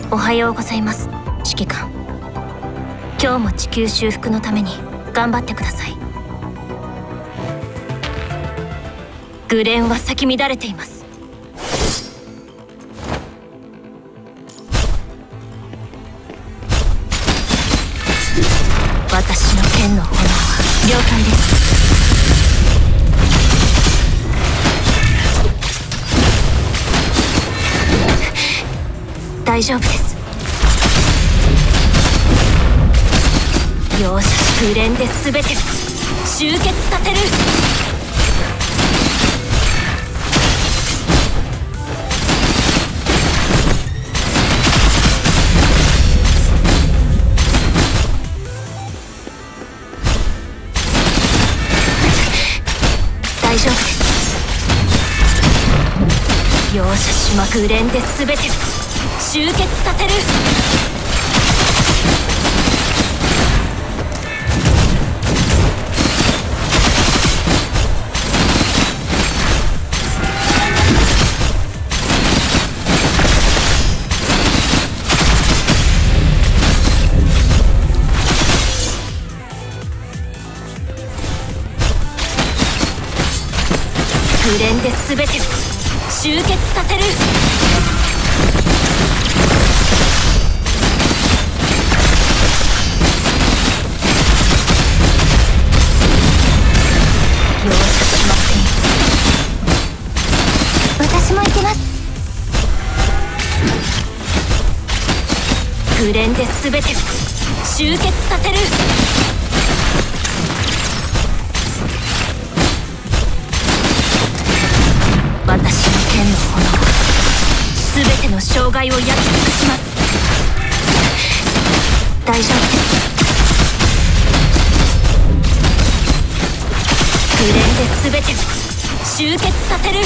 おはようございます、指揮官。今日も地球修復のために頑張ってください。グレンは咲き乱れています。私の剣の炎は了解です。大丈夫です。容赦しグレンで全てを集結させる。大丈夫です。容赦しまグレンで全てを集結させる。グレンで全てを集結させる。容赦しません。私も行きます。グレンで全てを集結させる。私の剣の炎は全ての障害を焼き尽くします。大丈夫です。グレンで全てを集結させる。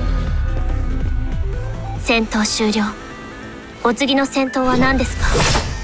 戦闘終了。お次の戦闘は何ですか？